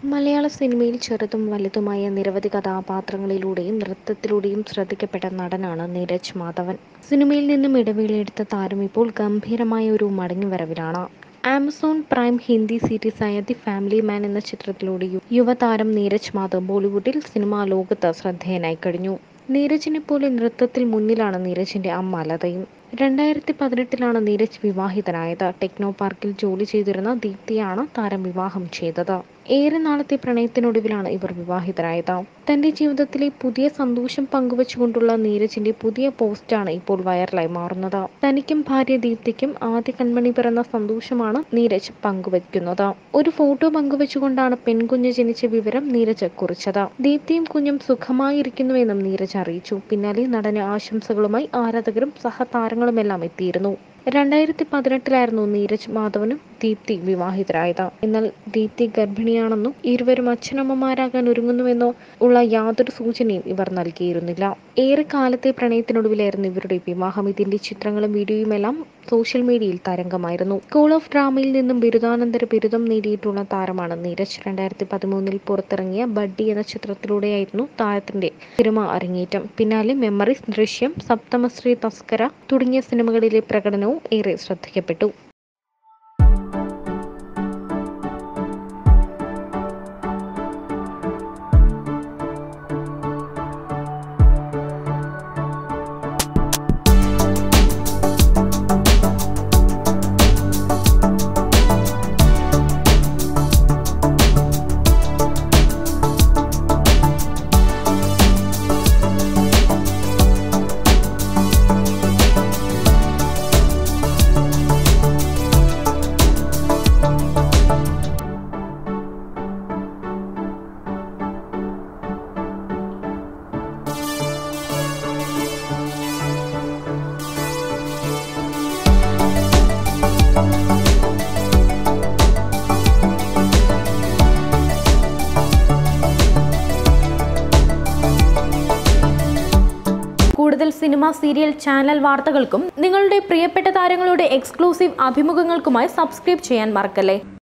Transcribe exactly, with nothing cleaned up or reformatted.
മലയാള സിനിമയിൽ ചെറുതും വലുതുമായ നിരവധി കഥാപാത്രങ്ങളിലൂടെയും നൃത്തത്തിലൂടെയും ശ്രദ്ധിക്കപ്പെട്ട നടനാണ് നീരജ് മാധവൻ. സിനിമയിൽ നിന്നും ഇടവേളയെടുത്ത താരം ഇപ്പോൾ ഗംഭീരമായ ഒരു മടങ്ങിവരവിലാണ്. ആമസോൺ പ്രൈം ഹിന്ദി സീരീസായ ദി ഫാമിലി മാൻ എന്ന ചിത്രത്തിലൂടെ യുവതാരം നീരജ് മാധവ് ബോളിവുഡിൽ സിനിമാ ലോകത്ത് ശ്രദ്ധേയനായി കഴിഞ്ഞു. നീരജിനെ പോലെ നൃത്തത്തിൽ മുന്നിലാണ് നീരജിന്റെ അമ്മ ലതയും. രണ്ടായിരത്തി പതിനെട്ടിലാണ് നീരജ് വിവാഹിതനായത്. ടെക്നോ പാർക്കിൽ ജോലി ചെയ്തിരുന്ന ദീപ്തിയാണ് താരം വിവാഹം ചെയ്തത്. ഏറെ നാളത്തെ പ്രണയത്തിനൊടുവിലാണ് ഇവർ വിവാഹിതരായത്. തന്റെ ജീവിതത്തിലെ പുതിയ സന്തോഷം പങ്കുവച്ചുകൊണ്ടുള്ള നീരജിന്റെ പുതിയ പോസ്റ്റാണ് ഇപ്പോൾ വൈറലായി മാറുന്നത്. തനിക്കും ഭാര്യ ദീപ്തിക്കും ആദ്യ കൺമണി പിറന്ന സന്തോഷമാണ് നീരജ് പങ്കുവയ്ക്കുന്നത്. ഒരു ഫോട്ടോ പങ്കുവച്ചുകൊണ്ടാണ് പെൺകുഞ്ഞ് ജനിച്ച വിവരം നീരജ് കുറിച്ചത്. ദീപ്തിയും കുഞ്ഞും സുഖമായിരിക്കുന്നുവെന്നും നീരജ് അറിയിച്ചു. പിന്നാലെ നടന് ആശംസകളുമായി ആരാധകരും സഹതാരങ്ങളുമെല്ലാം എത്തിയിരുന്നു. രണ്ടായിരത്തി പതിനെട്ടിലായിരുന്നു നീരജ് മാധവനും ദീപ്തി വിവാഹിതരായത്. എന്നാൽ ദീപ്തി ഗർഭിണിയാണെന്നോ ഇരുവരും അച്ഛനമ്മമാരാകാൻ ഒരുങ്ങുന്നുവെന്നോ ഉള്ള യാതൊരു സൂചനയും ഇവർ നൽകിയിരുന്നില്ല. ഏറെ കാലത്തെ പ്രണയത്തിനൊടുവിലായിരുന്നു ഇവരുടെ വിവാഹം. ഇതിന്റെ ചിത്രങ്ങളും വീഡിയോയുമെല്ലാം സോഷ്യൽ മീഡിയയിൽ തരംഗമായിരുന്നു. സ്കൂൾ ഓഫ് ഡ്രാമയിൽ നിന്നും ബിരുദാനന്തര ബിരുദം നേടിയിട്ടുള്ള താരമാണ് നീരജ്. രണ്ടായിരത്തി പതിമൂന്നിൽ പുറത്തിറങ്ങിയ ബഡ്ഡി എന്ന ചിത്രത്തിലൂടെയായിരുന്നു താരത്തിന്റെ സിനിമ അരങ്ങേറ്റം. പിന്നാലെ മെമ്മറീസ്, ദൃശ്യം, സപ്തമശ്രീ തസ്കര തുടങ്ങിയ സിനിമകളിലെ പ്രകടനവും ഏറെ ശ്രദ്ധിക്കപ്പെട്ടു. കൂടുതൽ സിനിമ, സീരിയൽ, ചാനൽ വാർത്തകൾക്കും നിങ്ങളുടെ പ്രിയപ്പെട്ട താരങ്ങളുടെ എക്സ്ക്ലൂസീവ് അഭിമുഖങ്ങൾക്കുമായി സബ്സ്ക്രൈബ് ചെയ്യാൻ മറക്കല്ലേ.